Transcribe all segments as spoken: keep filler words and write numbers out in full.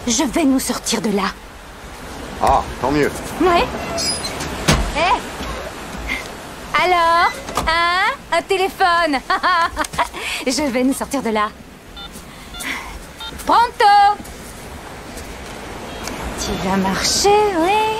Je vais nous sortir de là. Ah, tant mieux. Ouais. Eh. Alors, hein? Un téléphone. Je vais nous sortir de là. Pronto. Tu vas marcher, oui.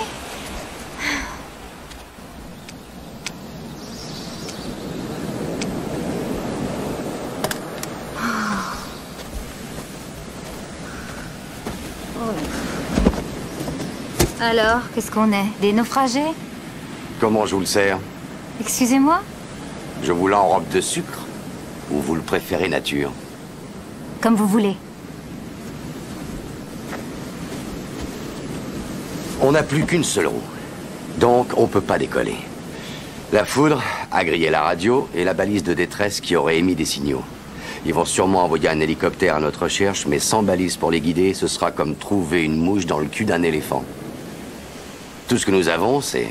Alors, qu'est-ce qu'on est? Des naufragés? Comment je vous le sers? Excusez-moi? Je vous l'enrobe de sucre? Ou vous le préférez nature? Comme vous voulez. On n'a plus qu'une seule roue. Donc, on peut pas décoller. La foudre a grillé la radio et la balise de détresse qui aurait émis des signaux. Ils vont sûrement envoyer un hélicoptère à notre recherche, mais sans balise pour les guider, ce sera comme trouver une mouche dans le cul d'un éléphant. Tout ce que nous avons, c'est...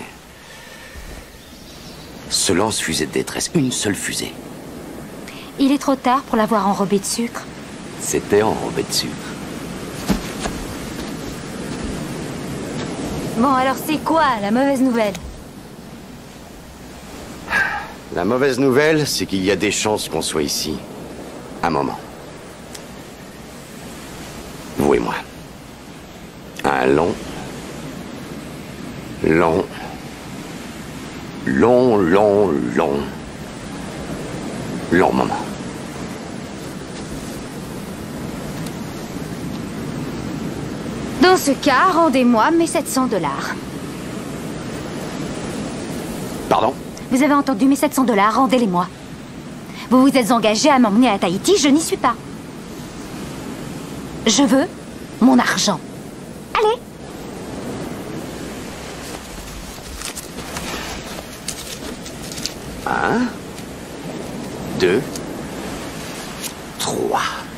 ce lance-fusée de détresse. Une seule fusée. Il est trop tard pour l'avoir enrobé de sucre. C'était enrobé de sucre. Bon, alors c'est quoi la mauvaise nouvelle? La mauvaise nouvelle, c'est qu'il y a des chances qu'on soit ici. Un moment. Vous et moi. Un long... long... long, long, long... long moment. Dans ce cas, rendez-moi mes sept cents dollars. Pardon? Vous avez entendu, mes sept cents dollars, rendez-les-moi. Vous vous êtes engagé à m'emmener à Tahiti, je n'y suis pas. Je veux mon argent. Allez. Un... deux... trois...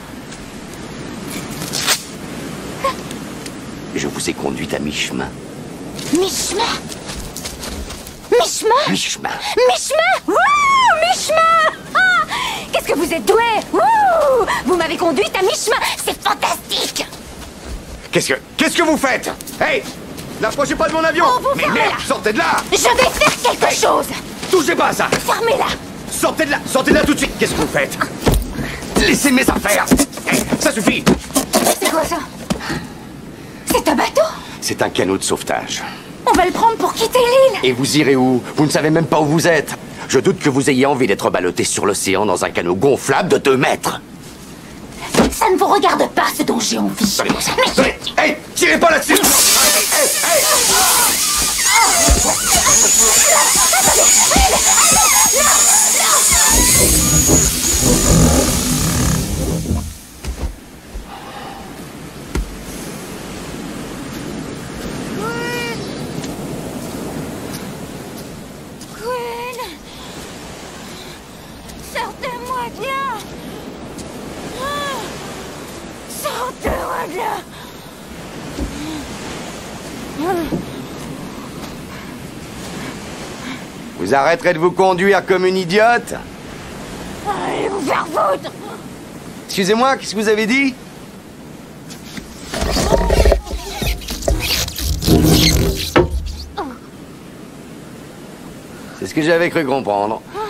Je vous ai conduite à mi-chemin. Mi-chemin? Mi-chemin? Mi-chemin. Mi-chemin? Wouh! Mi-chemin! Ah! Qu'est-ce que vous êtes doué! Wouh! Vous m'avez conduite à mi-chemin! C'est fantastique! Qu'est-ce que... Qu'est-ce que vous faites? Hey! N'approchez pas de mon avion! Oh, vous Mais fermez merde, là. sortez de là! Je vais faire quelque Hey. chose! Touchez pas à ça! Fermez-la! Sortez de là! Sortez de là tout de suite! Qu'est-ce que vous faites? Laissez mes affaires! Hey, ça suffit! C'est quoi ça? C'est un bateau? C'est un canot de sauvetage. On va le prendre pour quitter l'île! Et vous irez où? Vous ne savez même pas où vous êtes. Je doute que vous ayez envie d'être ballotté sur l'océan dans un canot gonflable de deux mètres. Ça ne vous regarde pas, ce dont j'ai envie. Donnez-moi ça. Donnez. Hey, tirez pas là-dessus. Hey, hey, hey. Sortez-moi de là! Ah! Sortez-moi de là! Vous arrêterez de vous conduire comme une idiote? Allez vous faire foutre! Excusez-moi, qu'est-ce que vous avez dit? C'est ce que j'avais cru comprendre.